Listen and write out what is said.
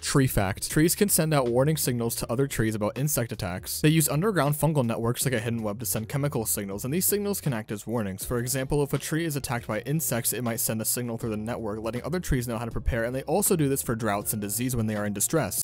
Tree fact. Trees can send out warning signals to other trees about insect attacks. They use underground fungal networks like a hidden web to send chemical signals, and these signals can act as warnings. For example, if a tree is attacked by insects, it might send a signal through the network, letting other trees know how to prepare, and they also do this for droughts and disease when they are in distress.